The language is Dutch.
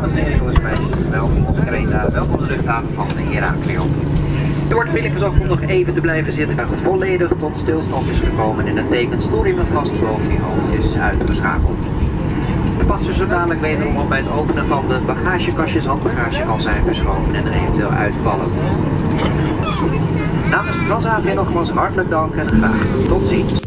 Dames en heren, jongens en meisjes, welkom op Crete, welkom op de luchthaven van Heraklion. U wordt vriendelijk verzocht om nog even te blijven zitten, waar we volledig tot stilstand is gekomen en dat betekent storing met vast boven je hoofd is uitgeschakeld. De passers zo dadelijk wederom op bij het openen van de bagagekastjes handbagage kan zijn verschoven en er eventueel uitvallen. Namens Transavia nogmaals hartelijk dank en graag tot ziens.